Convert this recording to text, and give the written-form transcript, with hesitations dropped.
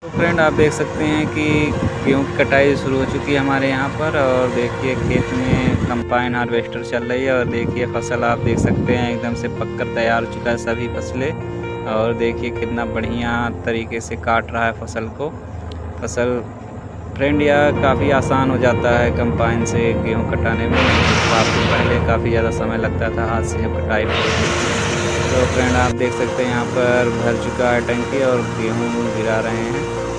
तो फ्रेंड आप देख सकते हैं कि गेहूँ की कटाई शुरू हो चुकी है हमारे यहाँ पर। और देखिए खेत में कंबाइन हार्वेस्टर चल रही है और देखिए फसल आप देख सकते हैं एकदम से पककर तैयार हो चुका है सभी फसलें। और देखिए कितना बढ़िया तरीके से काट रहा है फसल को। फसल फ्रेंड यह काफ़ी आसान हो जाता है कंबाइन से गेहूँ कटाने में। काफ़ी पहले काफ़ी ज़्यादा समय लगता था हाथ से जब कटाई होती थी। तो फ्रेंड आप देख सकते हैं यहाँ पर भर चुका है टंकी और गेहूँ गिरा रहे हैं।